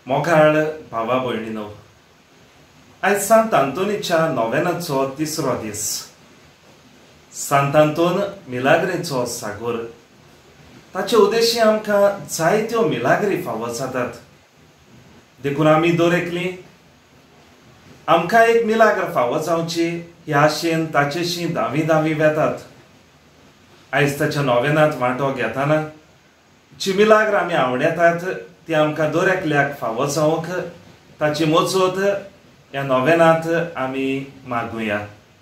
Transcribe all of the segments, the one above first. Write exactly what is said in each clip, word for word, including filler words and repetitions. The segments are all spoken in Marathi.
मोगाळ भावा भयणीनो, आयज सांत आंतोनीच्या नोवेनाचो तिसरो दीस. सांत आंतोन मिलाग्रेचो सागोर. ताचे उद्देशी आमकां जायत्यो मिलाग्री फावो जातात. देखून आमी दरेकली आमकां एक मिलाग्र फावो जावची ह्या आशेन ताचेशी दावी दावी वेतात. आयज ताच्या नोवेनांत वांटो घेताना जी मिलाग्र आमी आवडटात ती आमकां दरेकल्याक फावो जावंक ताची मजत ह्या नोवेनांत आमी मागुया.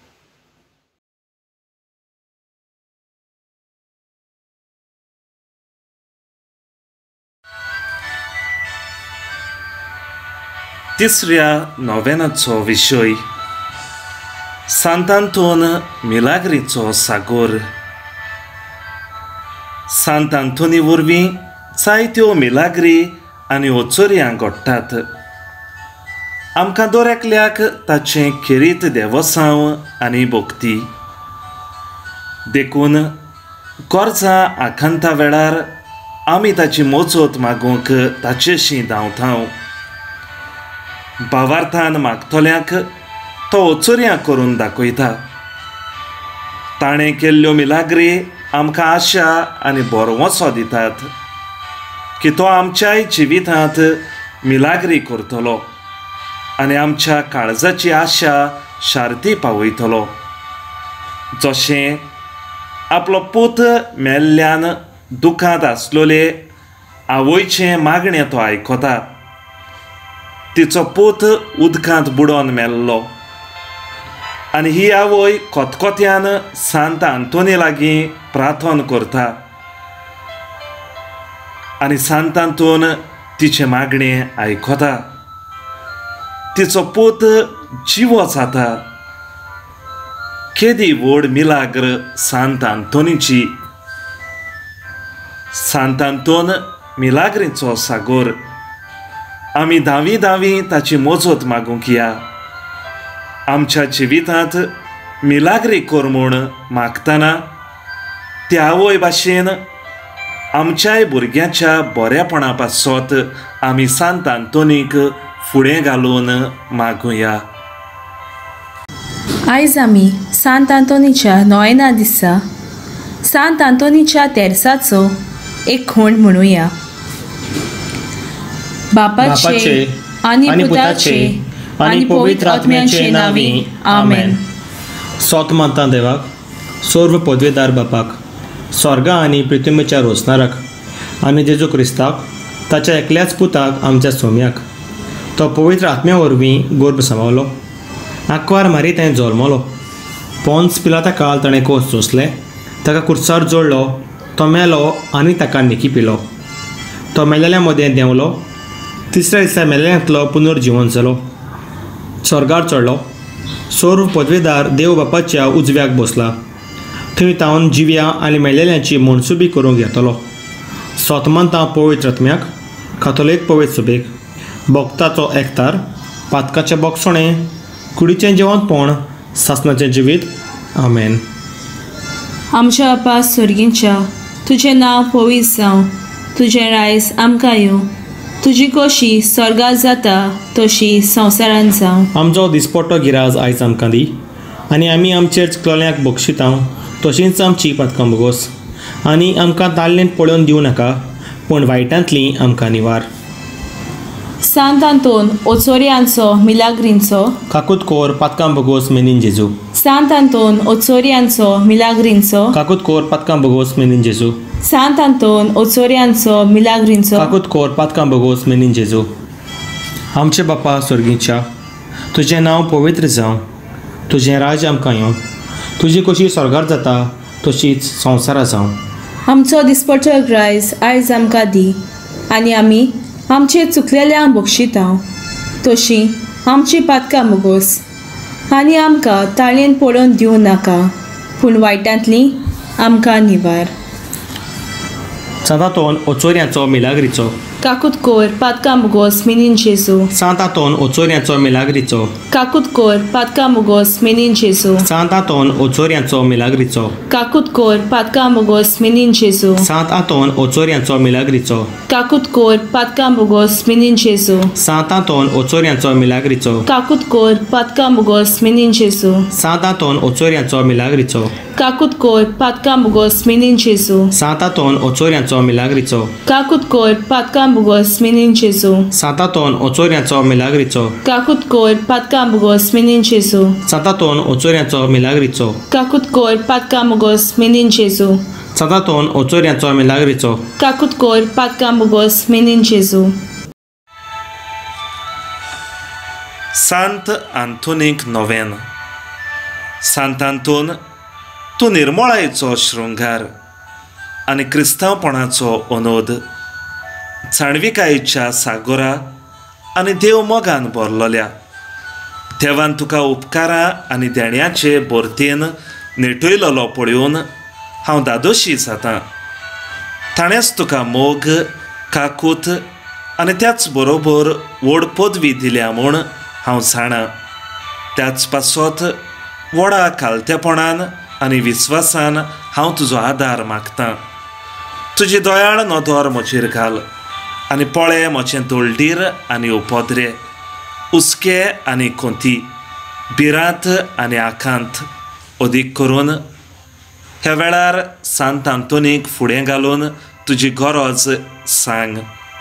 तिसऱ्या नोवेनाचो विशय सांत आंतोन मिलाग्रीचो सागोर. सांत आंतोनी वरवीं जायत्यो मिलाग्री आनी ओचोऱ्यां घडटात. आमकां दरेकल्याक ताचें खेरीत देवसांव आनी भोक्ती. देखून गोरजां आखांता वेळार आमी ताची मजत मागूंक ताचेशी धांवतांव. भावार्थान मागतल्यांक तो ओचोऱ्यां करून दाखयता. ताणें केल्ल्यो मिलाग्री आमकां आशा आनी बरवोसो दितात की तो आमच्याय जिवितांत मिलाग्री करतलो आनी आमच्या काळजाची आशा शार्ती पावयतलो. जशें आपलो पूत मेल्ल्यान दुखांत आसलोले आवयचें मागणें तो आयकता. तिचो पूत उदकांत बुडोवन मेल्लो आनी ही आवय कोतकोत्यान सांत आंतोनी लागीं प्रार्थना करता आनी सांत आंतोन तिचे मागणें आयकता. तिचो पूत जिवो जाता. केदी व्हड मिलाग्र सांत आंतोनीची. सांत आंतोन मिलाग्रीचो सागोर. आमी दावी दावी ताची मजत मागूंक या. आमच्या जिवितांत मिलाग्री कर म्हूण मागतना त्या आवय भाशेन आमच्याय भुरग्याच्या बरेपणा पासत आमी सांत आंतोनीक फुडें घालून मागुया. आयज आमी सांत आंतोनीच्या नोवेना दिसा सांत आंतोनीच्या तेरसाचो एक खंड म्हणुया. बापाचे आनी पुताचे आनी पवित्र आत्म्याचे नांवी आमेन. सोत मानता देवाक, सर्व पदवेदार बापाक, स्वर्गा आनी पृथ्वीच्या रोसणाराक आनी जेजू क्रिस्ताक ताच्या एकल्याच पुताक आमच्या सोम्याक तो पवित्र आत्म्या वरवीं गर्भ सांबाळलो. आंकवार मारी ताणें जल्मलो. पोन्स पिलाता काळ ताणें कोस सोंसले. ताका कुर्सार जोडलो. तो मेलो आनी ताका निकी पिलो. तो मेलेल्या मदें देंवलो. तिसऱ्या दिसा मेलेल्यांतलो पुनर्जीवन जालो. स्वर्गार चडलो. सर्व पदवेदार देव बापाच्या उजव्याक बसला. थंय तावन जिव्या आनी मेलेल्यांची मनसुबी करूंक येतलो. सोतमांता पवित्र आत्म्याक, कातोलीक पवित्र सभेक, भक्ताचो एकतार, पातकाचें बोगसणें, कुडीचें जेवणपण, सासणाचें जिवीत. आमेन. आमच्या बापा स्वर्गींच्या, तुजें नांव पवित्र जावं. तुजें रायज आमकां येवं. तुजी कशी स्वर्गांत जाता तशी संवसारांत जावं. आमचो दिसपट्टो गिराज आयज आमकां दी. आनी आमी आमचेर चुकलोल्यांक बक्षिता तशींच आमची पातकां बोगोस. आनी आमकां ताल्लेंत पळोवन दिवं नाका, पूण वायटांतली आमकां निवार. सांत आंतोन ओचोऱ्यांचो मिलाग्रींचो काकूत कोर पातकां बोगोस मेनीन जेजू. सांत आंतोन ओचोऱ्यांचो मिलाग्रींचो काकूत कोर पातकां बोगोस मेनीन जेजू. सांत आंतोन ओचोऱ्यांचो मिलाग्रींचो काकूत कोर पातकां बोगोस मेनीन जेजू. आमचे बापा स्वर्गींच्या, तुजें नांव पवित्र जावं. तुजें राज आमकां येवं. तुजी कशी स्वर्गार जाता तशीच संवसारा जावं. आमचो दिसपट्टो रायज आयज आमकां दी. आनी आमी आमचे चुकलेल्यांक बक्षिता तशीं आमची पातकां बोगोस. आनी आमकां ताळयेन पडोवन दिवं नाका, पूण वायटांतली आमकां निवार. सांत Anton ओचोऱ्यांचो मिलाग्रीचो Kakut cor, patcamugos, menin Gesù. Santaton oțorianțo milagrițo. Kakut cor, patcamugos, menin Gesù. Santaton oțorianțo milagrițo. Kakut cor, patcamugos, menin Gesù. Santaton oțorianțo milagrițo. Kakut cor, patcamugos, menin Gesù. Santaton oțorianțo milagrițo. Kakut cor, patcamugos, menin Gesù. Santaton oțorianțo milagrițo. Kakut cor, patcamugos, menin Gesù. Santaton oțorianțo milagrițo. Kakut cor, patcamugos, menin Gesù. Santaton oțorianțo milagrițo. Kakut cor, patcamugos, menin Gesù. Santaton oțorianțo milagrițo. Kakut cor, patcamugos, menin Gesù. Santaton oțorianțo milagrițo. Kakut cor, patcamugos, menin Gesù. Sant Antonic Noven. Sant Anton, तूं निर्मळायेचो शृंगार आनी क्रिस्तांवपणाचो अनोद, जाणविकायेच्या सागोरा आनी देव मोगान भरलोल्या देवान तुका उपकारां आनी देण्याचे बोरतेन नेटयलोलो पळोवन हांव दादोशी जातां. ताणेंच तुका मोग, काकूत आनी त्याच बरोबर व्हड पदवी दिल्या म्हूण हांव जाणां. त्याच पासत व्हडा खालतेपणान आनी विस्वासान हांव तुजो आदार मागतां. तुजी दोयाळ नदर म्हजेर घाल आनी पळे म्हजें दोलडीर आनी उपद्रे, उस्के आनी खोंती, भिरांत आनी आकांत अदीक करून ह्या वेळार सांत आंतोनीक फुडें घालून तुजी गरज सांग.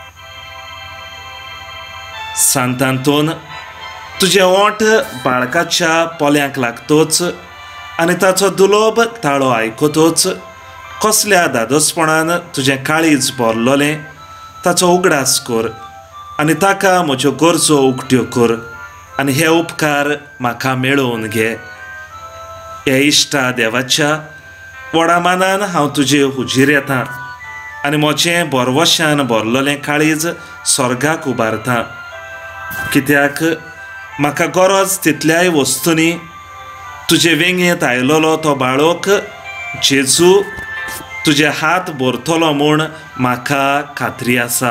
सांत आंतोन, तुजें ओंठ बाळकाच्या पोल्यांक लागतोच आनी ताचो दुलोब ताळो आयकतोच कसल्या दादोसपणान तुजें काळीज भरलोलें ताचो उगडास कर आनी ताका म्हज्यो गरजो उक्त्यो कर आनी हे उपकार म्हाका मेळोवन घे. हे इश्टा देवाच्या व्हडा मानान हांव तुजे हुजीर येतां आनी म्हजें बरवशान भरलोलें काळीज स्वर्गाक उबारतां. कित्याक म्हाका गरज तितल्याय वस्तूंनी तुजे वेंगेंत आयलोलो तो बाळोक जेजू तुजे हात भरतलो म्हूण म्हाका खात्री आसा.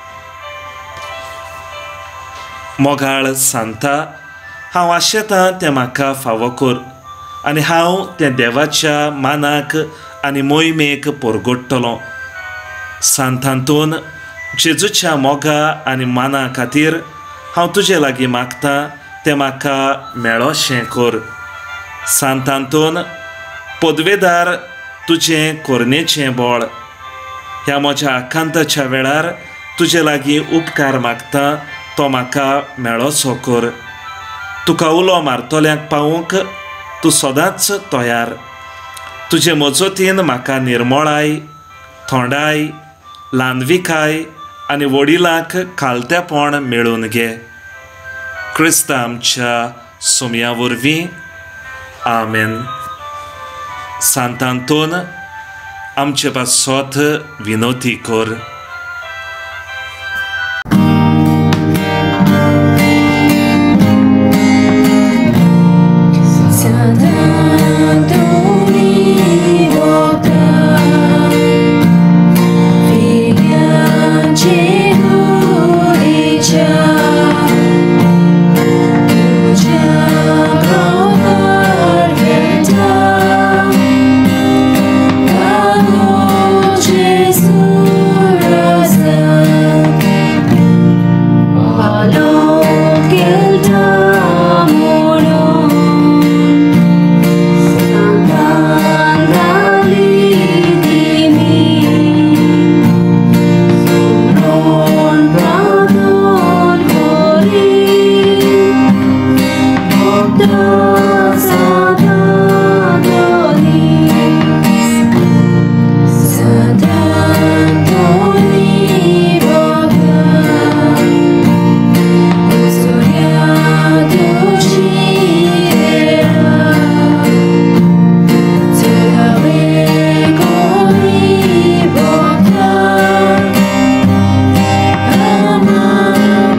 मोगाळ सांता, हांव आशेतां तें म्हाका फावो कर आनी हांव तें देवाच्या मानाक आनी मोहिमेक परगडटलों. सांत आंतोन, जेजूच्या मोगा आनी माना खातीर हांव तुजे लागीं मागतां तें म्हाका मेळोशें कर. सांत आंतोन, पदवेदार तुजें कोरनेचें बळ, ह्या म्हज्या आकांताच्या वेळार तुजे लागीं उपकार मागतां तो म्हाका मेळोसो कर. तुका उलो मारतल्यांक पावूंक तूं सदांच तयार. तुजे मजतीन म्हाका निर्मळाय, थोंडाय, ल्हानविकाय आनी वडिलांक खालतेपण मेळून घे. क्रिस्त आमच्या सुमया वरवीं. आमेन. सांत आंतोन, आमचे पासत विनोती कर.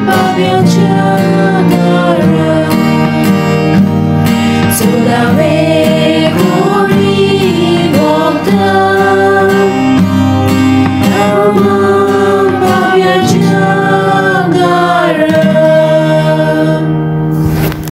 Sulla